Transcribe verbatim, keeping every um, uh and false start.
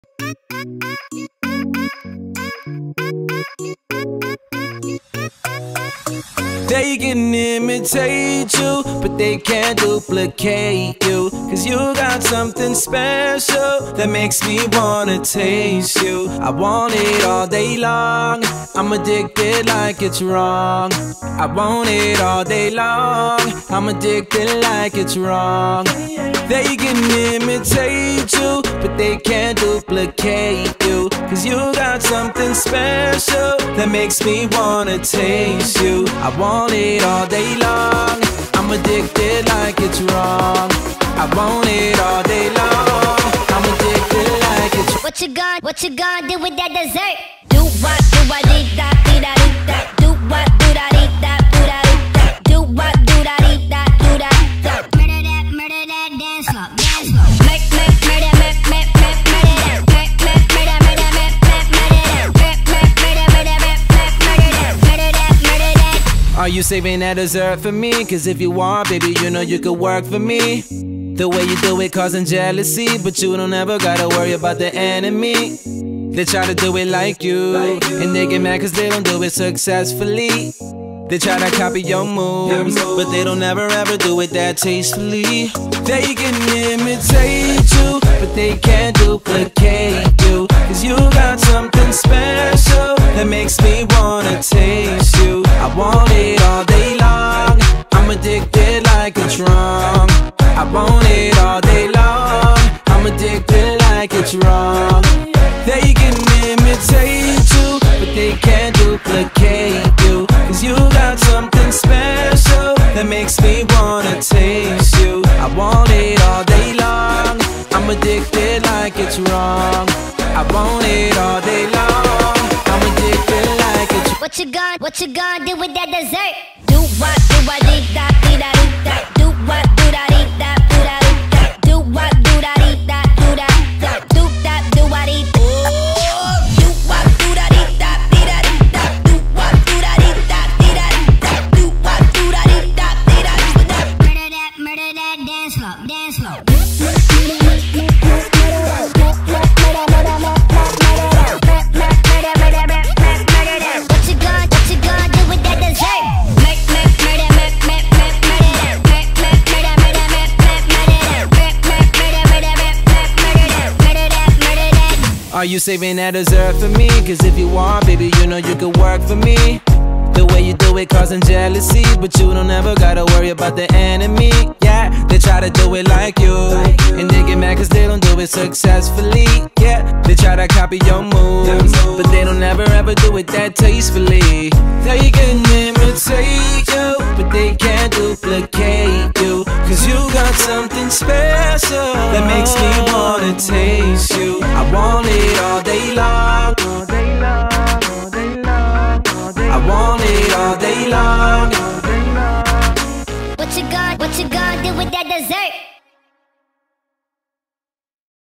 They can imitate you, but they can't duplicate you. Cause you got something special that makes me wanna taste you. I want it all day long, I'm addicted like it's wrong. I want it all day long, I'm addicted like it's wrong. They can imitate you, but they can't duplicate you. Cause you got something special that makes me wanna taste you. I want it all day long, I'm addicted like it's wrong. I want it all day long, I'm addicted like it's wrong. What you gonna, what you gonna do with that dessert? Do what, do what, dee da, dee da, dee da. Do what, do da, dee da, do da, dee da. Do what, do da, dee da, do da, da. Murder that, murder that, dance floor, dance floor. Make, make, murder, make, make, make, murder that. Make, make, murder, murder, make, make, murder that. Make, make, murder, murder, make, make, murder that. Murder that, murder that. Are you saving that dessert for me? Cause if you are, baby, you know you could work for me. The way you do it causing jealousy, but you don't ever gotta worry about the enemy. They try to do it like you, and they get mad cause they don't do it successfully. They try to copy your moves, but they don't ever ever do it that tastefully. They can imitate you, but they can't duplicate you. Cause you got something special that makes me wanna taste you. I want it all day long, I'm addicted like it's wrong. I want it all day long, I'm addicted like it's wrong. They can imitate you, but they can't duplicate you. Cause you got something special that makes me wanna taste you. I want it all day long, I'm addicted like it's wrong. I want it all day long, I'm addicted like it's wrong. What you gonna, what you gonna do with that dessert? Do what, do what, dee da, dee da, dee da. Do what, do da, dee da, do da, dee da. Do what, do da, dee da, do da, da. Do that, do what, dee da. Do what, do da, dee da, dee da, dee da. Do what, do da, dee da, dee da, dee da. Do what, do da, dee da, dee da, dee da. Murder that, murder that, dance floor, dance floor. Are you saving that dessert for me? Cause if you are, baby, you know you could work for me. The way you do it causing jealousy, but you don't ever gotta worry about the enemy. Yeah, they try to do it like you, and they get mad cause they don't do it successfully. Yeah, they try to copy your moves, but they don't ever ever do it that tastefully. They can imitate you, but they can't duplicate you. Cause you got something special that makes me wanna taste you. I want it all day long, all day long, all day long, all day long. I want it all day long, all day long. What you gonna, what you gonna do with that dessert?